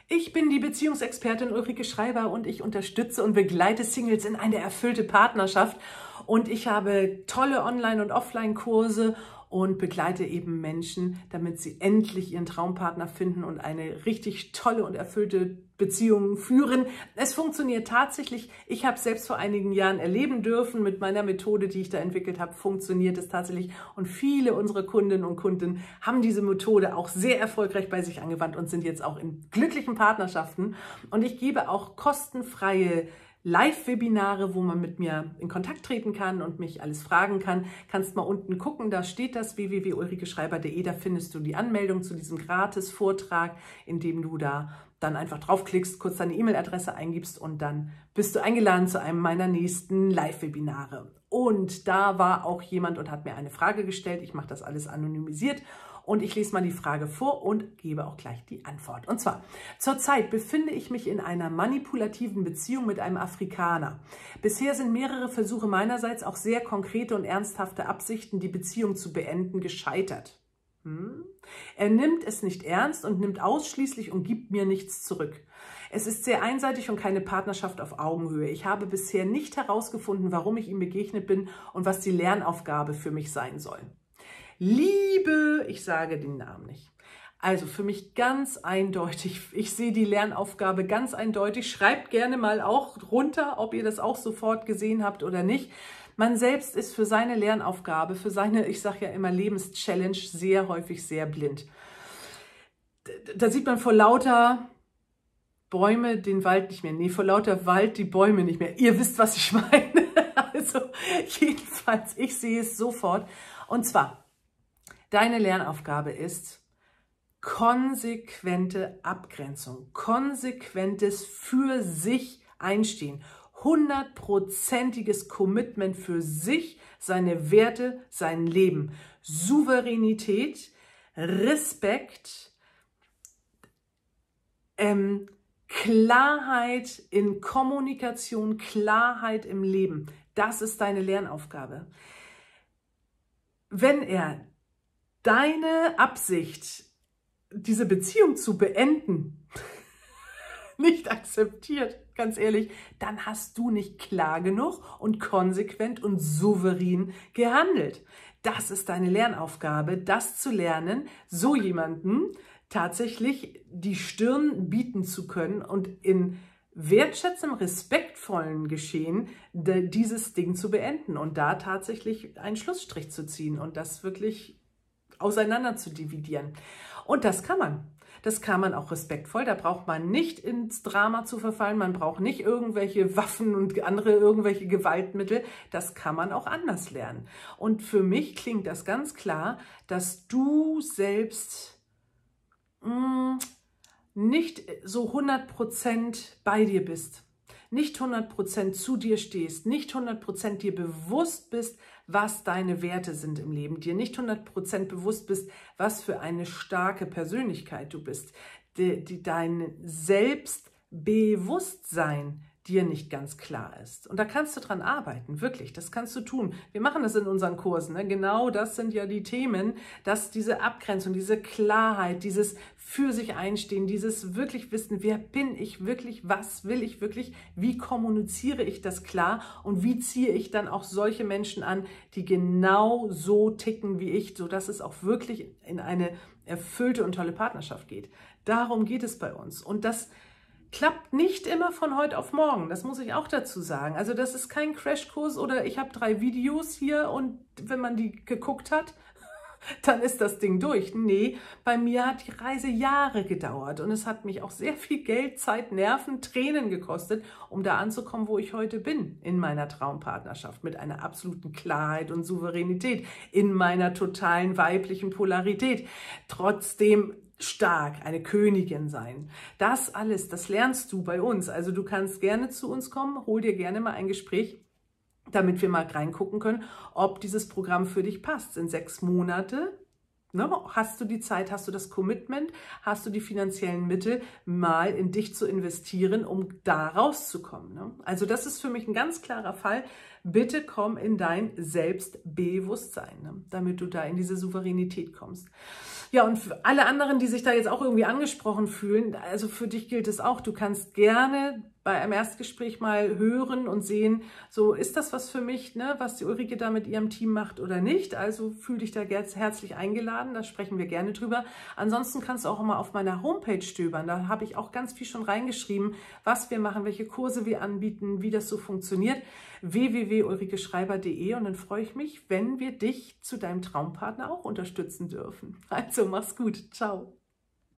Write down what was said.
Ich bin die Beziehungsexpertin Ulrike Schreiber und ich unterstütze und begleite Singles in eine erfüllte Partnerschaft. Und ich habe tolle Online- und Offline-Kurse und begleite eben Menschen, damit sie endlich ihren Traumpartner finden und eine richtig tolle und erfüllte Beziehung führen. Es funktioniert tatsächlich. Ich habe es selbst vor einigen Jahren erleben dürfen. Mit meiner Methode, die ich da entwickelt habe, funktioniert es tatsächlich. Und viele unserer Kundinnen und Kunden haben diese Methode auch sehr erfolgreich bei sich angewandt und sind jetzt auch in glücklichen Partnerschaften. Und ich gebe auch kostenfreie Live-Webinare, wo man mit mir in Kontakt treten kann und mich alles fragen kann. Kannst mal unten gucken, da steht das www.ulrikeschreiber.de, da findest du die Anmeldung zu diesem Gratis-Vortrag, indem du da dann einfach draufklickst, kurz deine E-Mail-Adresse eingibst und dann bist du eingeladen zu einem meiner nächsten Live-Webinare. Und da war auch jemand und hat mir eine Frage gestellt. Ich mache das alles anonymisiert. Und ich lese mal die Frage vor und gebe auch gleich die Antwort. Und zwar, zurzeit befinde ich mich in einer manipulativen Beziehung mit einem Afrikaner. Bisher sind mehrere Versuche meinerseits, auch sehr konkrete und ernsthafte Absichten, die Beziehung zu beenden, gescheitert. Er nimmt es nicht ernst und nimmt ausschließlich und gibt mir nichts zurück. Es ist sehr einseitig und keine Partnerschaft auf Augenhöhe. Ich habe bisher nicht herausgefunden, warum ich ihm begegnet bin und was die Lernaufgabe für mich sein soll. Liebe, ich sage den Namen nicht. Also für mich ganz eindeutig, ich sehe die Lernaufgabe ganz eindeutig. Schreibt gerne mal auch runter, ob ihr das auch sofort gesehen habt oder nicht. Man selbst ist für seine Lernaufgabe, für seine, ich sage ja immer, Lebenschallenge sehr häufig sehr blind. Da sieht man vor lauter Bäume den Wald nicht mehr. Nee, vor lauter Wald die Bäume nicht mehr. Ihr wisst, was ich meine. Also jedenfalls, ich sehe es sofort. Und zwar, deine Lernaufgabe ist konsequente Abgrenzung, konsequentes für sich einstehen, 100%iges Commitment für sich, seine Werte, sein Leben, Souveränität, Respekt, Klarheit in Kommunikation, Klarheit im Leben. Das ist deine Lernaufgabe. Wenn er deine Absicht, diese Beziehung zu beenden, nicht akzeptiert, ganz ehrlich, dann hast du nicht klar genug und konsequent und souverän gehandelt. Das ist deine Lernaufgabe, das zu lernen, so jemanden tatsächlich die Stirn bieten zu können und in wertschätzendem, respektvollen Geschehen dieses Ding zu beenden und da tatsächlich einen Schlussstrich zu ziehen und das wirklich auseinander zu dividieren. Und das kann man. Das kann man auch respektvoll. Da braucht man nicht ins Drama zu verfallen. Man braucht nicht irgendwelche Waffen und irgendwelche Gewaltmittel. Das kann man auch anders lernen. Und für mich klingt das ganz klar, dass du selbst nicht so 100% bei dir bist, nicht 100% zu dir stehst, nicht 100% dir bewusst bist, was deine Werte sind im Leben, dir nicht 100% bewusst bist, was für eine starke Persönlichkeit du bist, dein Selbstbewusstsein dir nicht ganz klar ist. Und da kannst du dran arbeiten, wirklich, das kannst du tun. Wir machen das in unseren Kursen, ne? Genau das sind ja die Themen, dass diese Abgrenzung, diese Klarheit, dieses für sich einstehen, dieses wirklich wissen, wer bin ich wirklich, was will ich wirklich, wie kommuniziere ich das klar und wie ziehe ich dann auch solche Menschen an, die genau so ticken wie ich, sodass es auch wirklich in eine erfüllte und tolle Partnerschaft geht. Darum geht es bei uns. Und das klappt nicht immer von heute auf morgen, das muss ich auch dazu sagen. Also das ist kein Crashkurs oder ich habe 3 Videos hier und wenn man die geguckt hat, dann ist das Ding durch. Nee, bei mir hat die Reise Jahre gedauert und es hat mich auch sehr viel Geld, Zeit, Nerven, Tränen gekostet, um da anzukommen, wo ich heute bin, in meiner Traumpartnerschaft, mit einer absoluten Klarheit und Souveränität, in meiner totalen weiblichen Polarität. Trotzdem stark, eine Königin sein. Das alles, das lernst du bei uns. Also du kannst gerne zu uns kommen, hol dir gerne mal ein Gespräch, damit wir mal reingucken können, ob dieses Programm für dich passt. Sind 6 Monate, Ne? Hast du die Zeit, hast du das Commitment, hast du die finanziellen Mittel, mal in dich zu investieren, um da rauszukommen. Ne? Also das ist für mich ein ganz klarer Fall. Bitte komm in dein Selbstbewusstsein, ne? Damit du da in diese Souveränität kommst. Ja, und für alle anderen, die sich da jetzt auch irgendwie angesprochen fühlen, also für dich gilt es auch, du kannst gerne bei einem Erstgespräch mal hören und sehen, so ist das was für mich, ne, was die Ulrike da mit ihrem Team macht oder nicht. Also fühl dich da herzlich eingeladen, da sprechen wir gerne drüber. Ansonsten kannst du auch immer auf meiner Homepage stöbern, da habe ich auch ganz viel schon reingeschrieben, was wir machen, welche Kurse wir anbieten, wie das so funktioniert, www.ulrikeschreiber.de, und dann freue ich mich, wenn wir dich zu deinem Traumpartner auch unterstützen dürfen. Also mach's gut, ciao.